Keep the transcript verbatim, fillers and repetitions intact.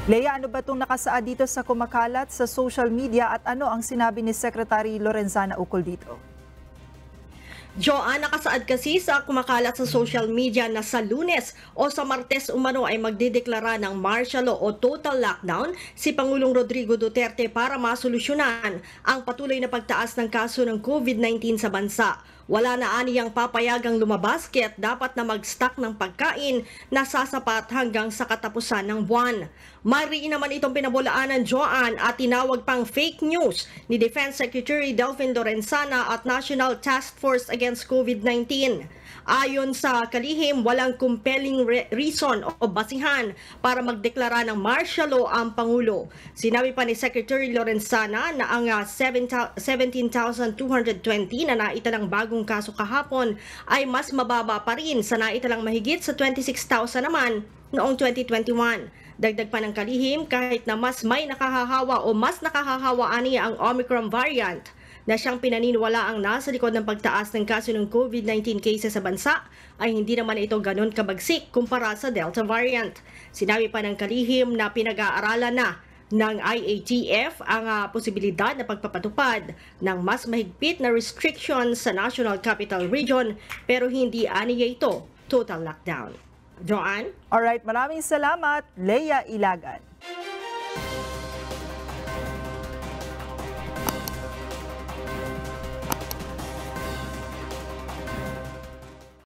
Leia, ano ba itong nakasaad dito sa kumakalat sa social media at ano ang sinabi ni Secretary Lorenzana ukol dito? Joanne, nakasaad kasi sa kumakalat sa social media na sa Lunes o sa Martes umano ay magdideklara ng martial law o total lockdown si Pangulong Rodrigo Duterte para masolusyonan ang patuloy na pagtaas ng kaso ng COVID nineteen sa bansa. Wala na aniyang papayagang lumabas kaya't dapat na mag-stock ng pagkain na sasapat hanggang sa katapusan ng buwan. Mariin naman itong pinabulaanan, Joanne, at tinawag pang fake news ni Defense Secretary Delfin Lorenzana at National Task Force Against COVID nineteen. Ayon sa kalihim, walang compelling re- reason o basihan para magdeklara ng martial law ang Pangulo. Sinabi pa ni Secretary Lorenzana na ang uh, seventeen thousand two hundred twenty na naitalang bagong kaso kahapon ay mas mababa pa rin sa naitalang mahigit sa twenty-six thousand naman noong twenty twenty-one. Dagdag pa ng kalihim, kahit na mas may nakahahawa o mas nakahahawa niya ang Omicron variant, na siyang pinaniniwala ang nasa likod ng pagtaas ng kaso ng COVID nineteen cases sa bansa, ay hindi naman ito ganon kabagsik kumpara sa Delta variant. Sinabi pa ng kalihim na pinag-aaralan na ng I A T F ang uh, posibilidad na pagpapatupad ng mas mahigpit na restrictions sa National Capital Region, pero hindi aniya ito total lockdown. Joanne? Alright, maraming salamat, Leia Ilagan.